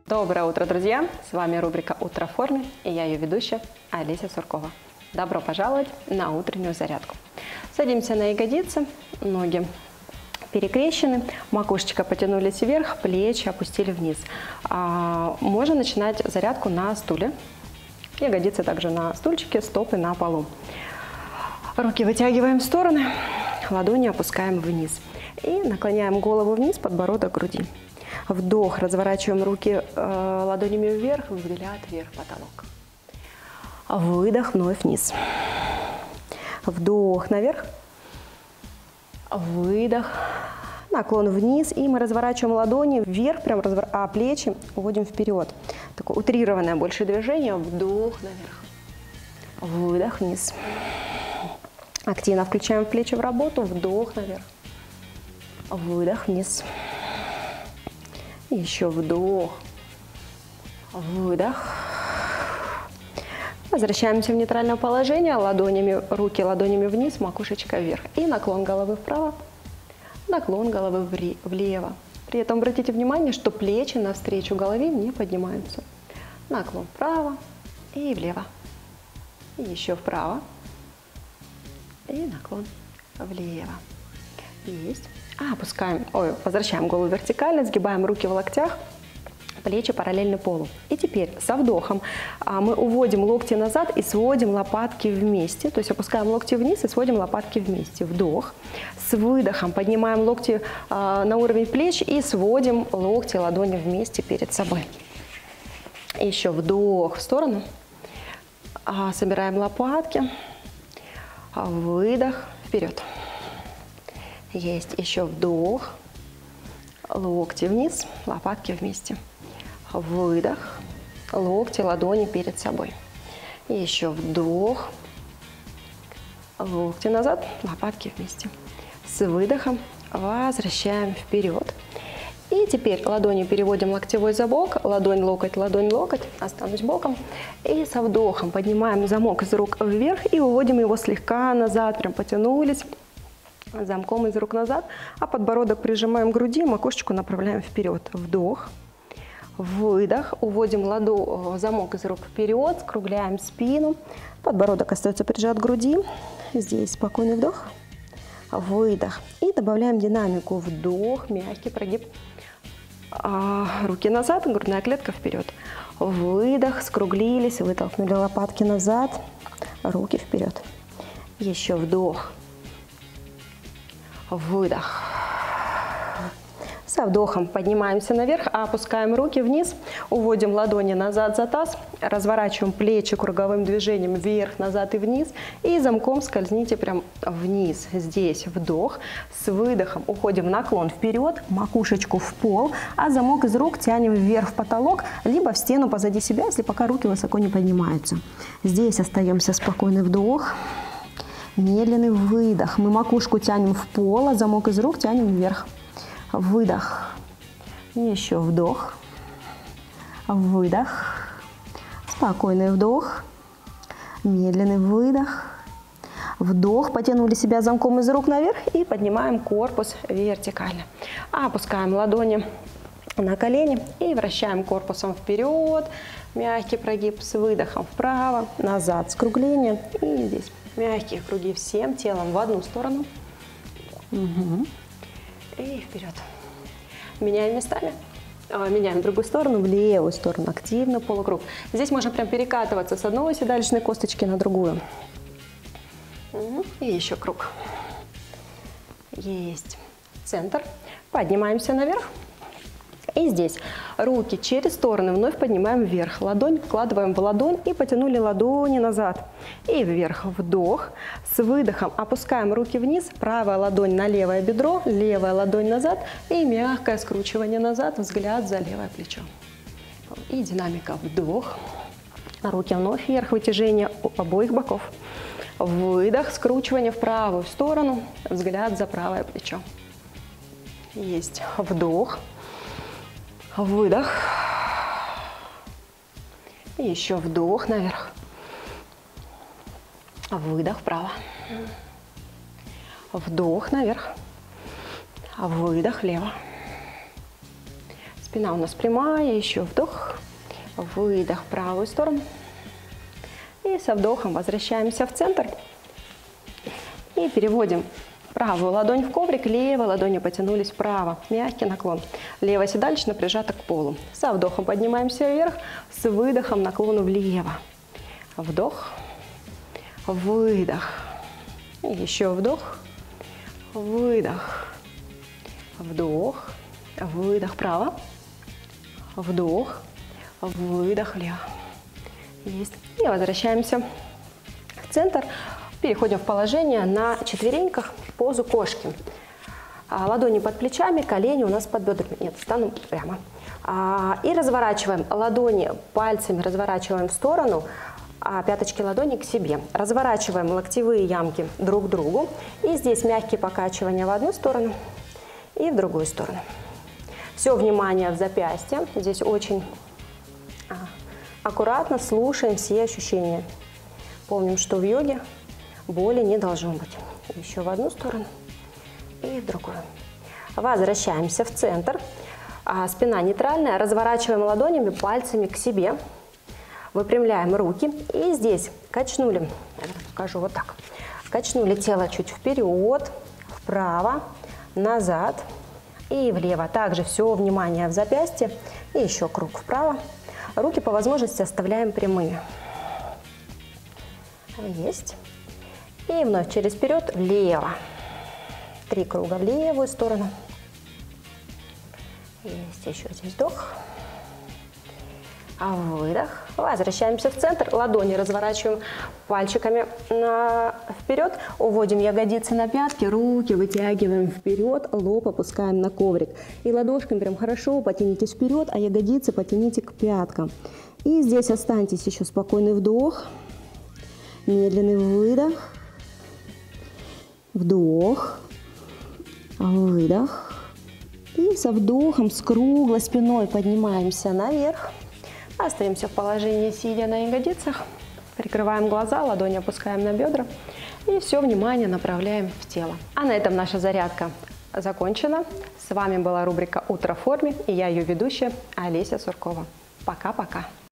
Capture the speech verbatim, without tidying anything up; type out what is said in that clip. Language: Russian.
Доброе утро, друзья! С вами рубрика «Утро в форме» и я ее ведущая Олеся Суркова. Добро пожаловать на утреннюю зарядку. Садимся на ягодицы, ноги перекрещены, макушечка потянулись вверх, плечи опустили вниз. А, можно начинать зарядку на стуле. Ягодицы также на стульчике, стопы на полу. Руки вытягиваем в стороны, ладони опускаем вниз. И наклоняем голову вниз, подбородок к груди. Вдох, разворачиваем руки э, ладонями вверх, взгляд вверх, потолок. Выдох, вновь вниз. Вдох наверх. Выдох. Наклон вниз. И мы разворачиваем ладони вверх, прям развор... а плечи уводим вперед. Такое утрированное больше движение. Вдох наверх. Выдох вниз. Активно включаем плечи в работу. Вдох наверх. Выдох вниз. Еще вдох, выдох. Возвращаемся в нейтральное положение, ладонями, руки ладонями вниз, макушечка вверх. И наклон головы вправо, наклон головы влево. При этом обратите внимание, что плечи навстречу голове не поднимаются. Наклон вправо и влево. И еще вправо. И наклон влево. Есть. А, опускаем, ой, возвращаем голову вертикально, сгибаем руки в локтях, плечи параллельно полу. И теперь со вдохом а, мы уводим локти назад и сводим лопатки вместе. То есть опускаем локти вниз и сводим лопатки вместе. Вдох. С выдохом поднимаем локти а, на уровень плеч и сводим локти, ладони вместе перед собой. Еще вдох в сторону. А, собираем лопатки. А, выдох. Вперед. Есть. Еще вдох. Локти вниз, лопатки вместе. Выдох. Локти, ладони перед собой. Еще вдох. Локти назад, лопатки вместе. С выдохом возвращаем вперед. И теперь ладонью переводим локтевой забок. Ладонь, локоть, ладонь, локоть. Останусь боком. И со вдохом поднимаем замок из рук вверх и уводим его слегка назад. Прям потянулись. Замком из рук назад, а подбородок прижимаем к груди, макушечку направляем вперед. Вдох, выдох, уводим ладу, замок из рук вперед, скругляем спину, подбородок остается прижат к груди. Здесь спокойный вдох, выдох. И добавляем динамику. Вдох, мягкий прогиб, руки назад, грудная клетка вперед. Выдох, скруглились, вытолкнули лопатки назад, руки вперед. Еще вдох. Выдох. Со вдохом поднимаемся наверх, а опускаем руки вниз, уводим ладони назад за таз, разворачиваем плечи круговым движением вверх, назад и вниз, и замком скользните прям вниз. Здесь вдох, с выдохом уходим в наклон вперед, макушечку в пол, а замок из рук тянем вверх в потолок, либо в стену позади себя, если пока руки высоко не поднимаются. Здесь остаемся, спокойный вдох. Медленный выдох. Мы макушку тянем в пол, а замок из рук тянем вверх. Выдох. Еще вдох. Выдох. Спокойный вдох. Медленный выдох. Вдох. Потянули себя замком из рук наверх и поднимаем корпус вертикально. Опускаем ладони на колени и вращаем корпусом вперед. Мягкий прогиб с выдохом вправо, назад, скругление. И здесь мягкие круги всем телом в одну сторону. Угу. И вперед. Меняем местами. Меняем в другую сторону, в левую сторону. Активно полукруг. Здесь можно прям перекатываться с одной седалищной косточки на другую. Угу. И еще круг. Есть. Центр. Поднимаемся наверх. И здесь руки через стороны вновь поднимаем вверх. Ладонь вкладываем в ладонь и потянули ладони назад. И вверх. Вдох. С выдохом опускаем руки вниз. Правая ладонь на левое бедро, левая ладонь назад. И мягкое скручивание назад, взгляд за левое плечо. И динамика. Вдох. Руки вновь вверх, вытяжение обоих боков. Выдох, скручивание в правую сторону, взгляд за правое плечо. Есть. Вдох. Выдох. И еще вдох наверх. Выдох вправо. Вдох наверх. Выдох влево. Спина у нас прямая, еще вдох, выдох в правую сторону. И со вдохом возвращаемся в центр. И переводим правую ладонь в коврик, левой ладонью потянулись вправо. Мягкий наклон. Левая седалищно прижата к полу. Со вдохом поднимаемся вверх, с выдохом наклон влево. Вдох, выдох. И еще вдох, выдох. Вдох, выдох вправо. Вдох, выдох влево. Есть. И возвращаемся в центр. Переходим в положение на четвереньках, в позу кошки. Ладони под плечами, колени у нас под бедрами. Нет, стану прямо. И разворачиваем ладони, пальцами разворачиваем в сторону, а пяточки ладони к себе. Разворачиваем локтевые ямки друг к другу. И здесь мягкие покачивания в одну сторону и в другую сторону. Все внимание в запястье. Здесь очень аккуратно слушаем все ощущения. Помним, что в йоге боли не должно быть. Еще в одну сторону и в другую. Возвращаемся в центр. Спина нейтральная. Разворачиваем ладонями, пальцами к себе. Выпрямляем руки. И здесь качнули. Я покажу вот так. Качнули тело чуть вперед, вправо, назад и влево. Также все внимание в запястье. И еще круг вправо. Руки по возможности оставляем прямыми. Есть. И вновь через вперед, влево. Три круга в левую сторону. Есть еще здесь вдох. Выдох. Возвращаемся в центр. Ладони разворачиваем пальчиками на... вперед. Уводим ягодицы на пятки. Руки вытягиваем вперед. Лоб опускаем на коврик. И ладошками прям хорошо потянитесь вперед, а ягодицы потяните к пяткам. И здесь останьтесь еще спокойный вдох. Медленный выдох. Вдох. Выдох. И со вдохом с круглой спиной поднимаемся наверх. Остаемся в положении сидя на ягодицах. Прикрываем глаза, ладони опускаем на бедра. И все внимание направляем в тело. А на этом наша зарядка закончена. С вами была рубрика «Утро в форме» и я ее ведущая Олеся Суркова. Пока-пока.